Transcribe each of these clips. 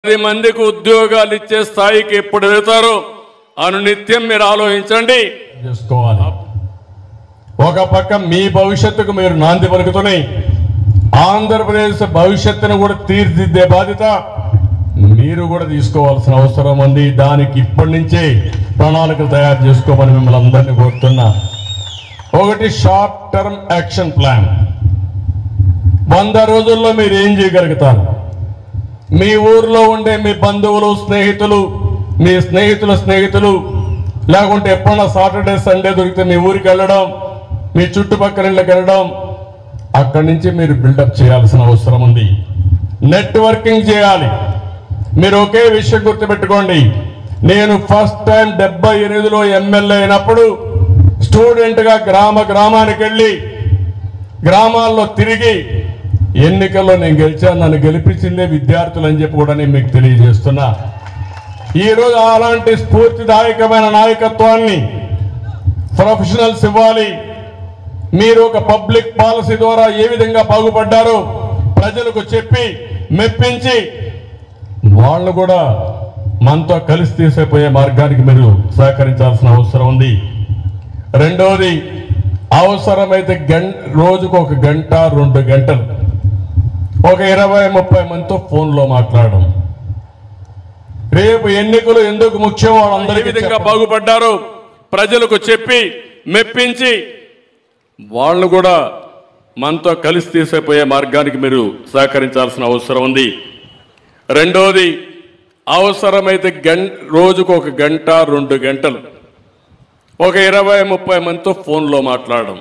10 మందికి ఉద్యోగాలు ఇచ్చే స్థాయికి ఎప్పుడు వెళ్తారో అనునిత్యం మీరు ఆలోచించండి చేసుకోవాలి. ఒక పక్క మీ భవిష్యత్తుకు మీరు నాంది పలుకుతున్నాయి, ఆంధ్రప్రదేశ్ భవిష్యత్తును కూడా తీర్చిదిద్దే బాధ్యత మీరు కూడా తీసుకోవాల్సిన అవసరం ఉంది. దానికి ఇప్పటి నుంచే ప్రణాళికలు తయారు చేసుకోమని మిమ్మల్ని అందరినీ కోరుతున్నా. ఒకటి షార్ట్ టర్మ్ యాక్షన్ ప్లాన్. 100 రోజుల్లో మీరు ఏం చేయగలుగుతారు? మీ ఊర్లో ఉండే మీ బంధువులు, స్నేహితులు, మీ స్నేహితుల స్నేహితులు, లేకుంటే ఎప్పుడన్నా సాటర్డే సండే దొరికితే మీ ఊరికి వెళ్ళడం, మీ చుట్టుపక్కల ఇళ్ళకి వెళ్ళడం, అక్కడి నుంచి మీరు బిల్డప్ చేయాల్సిన అవసరం ఉంది. నెట్వర్కింగ్ చేయాలి. మీరు ఒకే విషయం గుర్తుపెట్టుకోండి, నేను ఫస్ట్ టైం 78లో ఎమ్మెల్యే అయినప్పుడు స్టూడెంట్గా గ్రామానికి వెళ్ళి గ్రామాల్లో తిరిగి ఎన్నికల్లో నేను గెలిచాను, నన్ను గెలిపించిందే విద్యార్థులు అని చెప్పి కూడా నేను మీకు తెలియజేస్తున్నా. ఈరోజు అలాంటి స్ఫూర్తిదాయకమైన నాయకత్వాన్ని ప్రొఫెషనల్స్ ఇవ్వాలి. మీరు ఒక పబ్లిక్ పాలసీ ద్వారా ఏ విధంగా బాగుపడ్డారో ప్రజలకు చెప్పి మెప్పించి వాళ్ళు కూడా మనతో కలిసి తీసిపోయే మార్గానికి మీరు సహకరించాల్సిన అవసరం ఉంది. రెండవది, అవసరమైతే రోజుకు 1 గంట 2 గంటలు ఒక 20-30 మందితో ఫోన్లో మాట్లాడడం. రేపు ఎన్నికలు ఎందుకు ముఖ్యం వాళ్ళందరికీ విధంగా బాగుపడ్డారో ప్రజలకు చెప్పి మెప్పించి వాళ్ళు కూడా మనతో కలిసి తీసిపోయే మార్గానికి మీరు సహకరించాల్సిన అవసరం ఉంది. రెండవది, అవసరమైతే రోజుకు 1 గంట 2 గంటలు ఒక 20-30 మందితో ఫోన్లో మాట్లాడడం.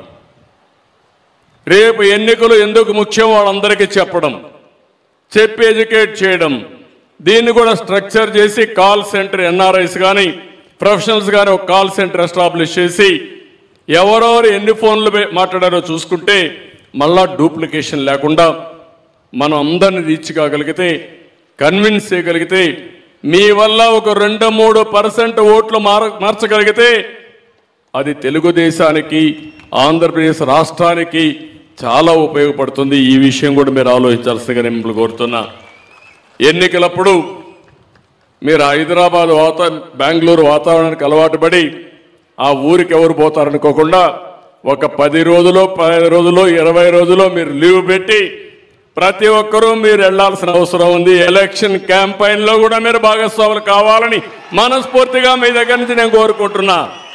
రేపు ఎన్నికలు ఎందుకు ముఖ్యం వాళ్ళందరికీ చెప్పడం, చెప్పి ఎడ్యుకేట్ చేయడం. దీన్ని కూడా స్ట్రక్చర్ చేసి కాల్ సెంటర్, ఎన్ఆర్ఐస్ కానీ ప్రొఫెషనల్స్ కానీ ఒక కాల్ సెంటర్ ఎస్టాబ్లిష్ చేసి ఎవరెవరు ఎన్ని ఫోన్లు మాట్లాడారో చూసుకుంటే మళ్ళా డూప్లికేషన్ లేకుండా మనం అందరిని రీచ్ కాగలిగితే, కన్విన్స్ చేయగలిగితే, మీ వల్ల ఒక 2-3% ఓట్లు మార్చగలిగితే అది తెలుగుదేశానికి, ఆంధ్రప్రదేశ్ రాష్ట్రానికి చాలా ఉపయోగపడుతుంది. ఈ విషయం కూడా మీరు ఆలోచించాల్సిందిగా నేను మిమ్మల్ని కోరుతున్నా. ఎన్నికలప్పుడు మీరు హైదరాబాద్ బెంగళూరు వాతావరణానికి అలవాటు పడి ఆ ఊరికి ఎవరు పోతారనుకోకుండా ఒక 10 రోజులు 15 రోజులు 20 రోజులు మీరు లీవ్ పెట్టి ప్రతి ఒక్కరూ మీరు వెళ్లాల్సిన అవసరం ఉంది. ఎలక్షన్ క్యాంపెయిన్లో కూడా మీరు భాగస్వాములు కావాలని మనస్ఫూర్తిగా మీ దగ్గర నుంచి నేను కోరుకుంటున్నా.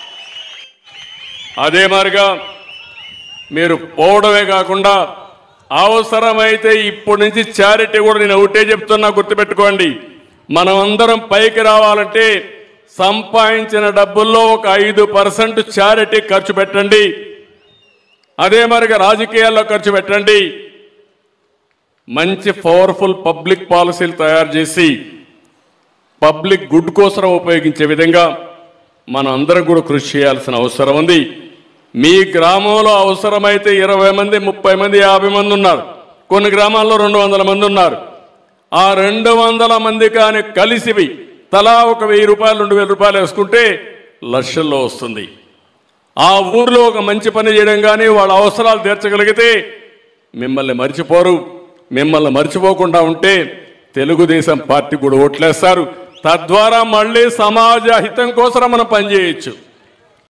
అదే మాదిరిగా మీరు పోవడమే కాకుండా అవసరమైతే ఇప్పటి నుంచి చారిటీ కూడా నేను ఒకటే చెప్తున్నా, గుర్తుపెట్టుకోండి. మనం అందరం పైకి రావాలంటే సంపాదించిన డబ్బుల్లో ఒక 5% చారిటీ ఖర్చు పెట్టండి. అదే మాదిరిగా రాజకీయాల్లో ఖర్చు పెట్టండి. మంచి పవర్ఫుల్ పబ్లిక్ పాలసీలు తయారు చేసి పబ్లిక్ గుడ్ కోసం ఉపయోగించే విధంగా మనం అందరం కూడా కృషి చేయాల్సిన అవసరం ఉంది. మీ గ్రామంలో అవసరమైతే 20 మంది 30 మంది 50 మంది ఉన్నారు, కొన్ని గ్రామాల్లో 200 మంది ఉన్నారు. ఆ 200 మంది కానీ కలిసి తలా ఒక 1000 రూపాయలు 2000 రూపాయలు వేసుకుంటే లక్షల్లో వస్తుంది. ఆ ఊర్లో ఒక మంచి పని చేయడం కానీ వాళ్ళ అవసరాలు తీర్చగలిగితే మిమ్మల్ని మర్చిపోరు. మిమ్మల్ని మర్చిపోకుండా ఉంటే తెలుగుదేశం పార్టీ కూడా ఓట్లేస్తారు. తద్వారా మళ్ళీ సమాజ హితం కోసం మనం పనిచేయచ్చు.